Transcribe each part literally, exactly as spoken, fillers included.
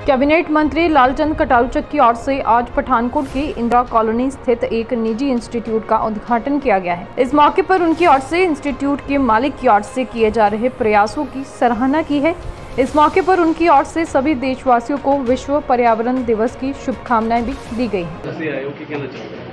Cabinet मंत्री लालचंद कटारू की ओर से आज पठानकोट की इंदिरा कॉलोनी स्थित एक निजी इंस्टीट्यूट का उद्घाटन किया गया है। इस मौके पर उनकी ओर से इंस्टीट्यूट के मालिक की ओर से किए जा रहे प्रयासों की सराहना की है। इस मौके पर उनकी ओर से सभी देशवासियों को विश्व पर्यावरण दिवस की शुभकामनाएं भी दी गई हैं।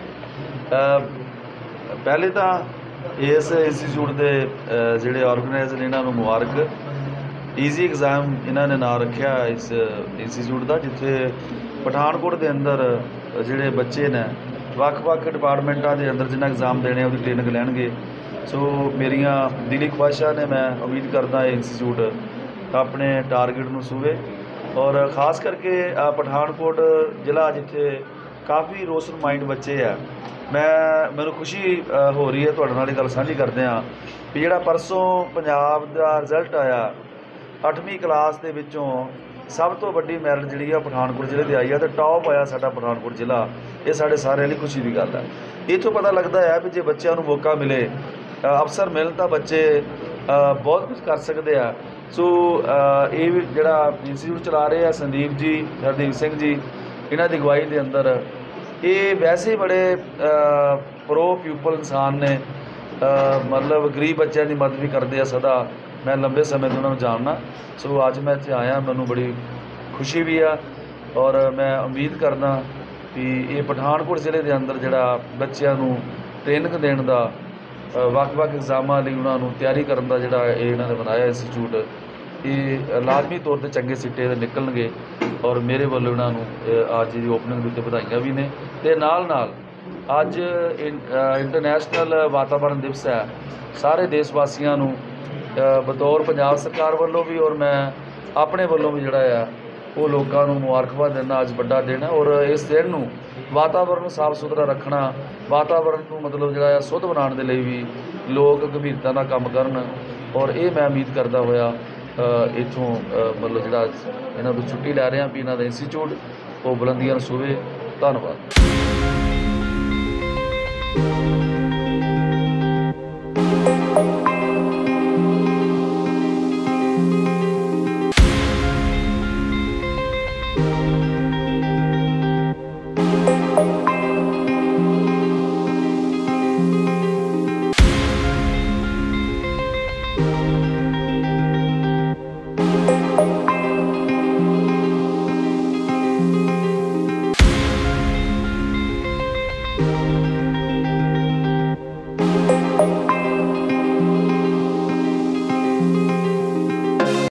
पहले तो इस इंस्टीट्यूट के जोड़े ऑर्गेनाइजर इन्होंने मुबारक ईजी एग्जाम इन्होंने ना रखा इस इंस्टीट्यूट का, जिथे पठानकोट के अंदर जोड़े बच्चे ने वक्-वक् डिपार्टमेंटों के अंदर जिन्हें एग्जाम देने उसकी ट्रेनिंग लैणगे। सो मेरिया दिली ख्वाहिशां ने, मैं उम्मीद करता है इंस्टीट्यूट अपने टारगेट में सूवे और खास करके पठानकोट जिला जिथे काफ़ी रोशन माइंड बच्चे है। मैं मैनू खुशी हो रही है तुहाडे नाल गल साझी करदे हां भी जिहड़ा परसों पंजाब का रिजल्ट आया अठवीं क्लास के विचों सब तो वड्डी मैरिट जिहड़ी है पठानकोट जिले की आई है, तो टॉप आया साडा पठानकोट जिला। ये साडे सारिਆਂ ਲਈ खुशी की गल है। इत्थों पता लगता है भी जे बच्चों को मौका मिले, अवसर मिलन तो बच्चे बहुत कुछ कर सकते हैं। सो ये भी जिहड़ा इंस्टीट्यूट चला रहे हैं संदीप जी, हरदीप सिंह जी, इन्हां दी अगवाई के अंदर ये वैसे ही बड़े प्रो प्यूपल इंसान ने, मतलब गरीब बच्चों की मदद भी करते हैं सदा। मैं लंबे समय तो उन्होंने जानना। सो अज मैं इत्थे आया, मैनू बड़ी खुशी भी है और मैं उम्मीद करना कि ये पठानकोट जिले के अंदर जिहड़ा बच्चों को ट्रेनिंग देने का वक्-वक् एग्जामां लई उन्होंने तैयारी करने का जिहड़ा इन्होंने बनाया इंस्टीट्यूट, ये लाजमी तौर पर चंगे सिट्टे निकलणगे और मेरे वालों इन्होंने अज की ओपनिंग उत्ते बधाइयां भी ने। ते नाल नाल अज इंटरनैशनल वातावरण दिवस है। सारे देशवासियों नूं बतौर पंजाब सरकार वालों भी और मैं अपने वालों भी जिहड़ा है वो लोगों को मुबारकबाद देना। अज बड़ा दिन है और इस दिन नूं वातावरण साफ सुथरा रखना, वातावरण को मतलब जिहड़ा शुद्ध बनाने के लिए भी लोग गंभीरता नाल काम करन और ये मैं उम्मीद करता होया इत्थों मतलब जिहड़ा इन्हां तों छुट्टी लै रहे हैं भी इन्हां दा इंस्टीट्यूट वो बुलंदियां छूवे। धन्नवाद।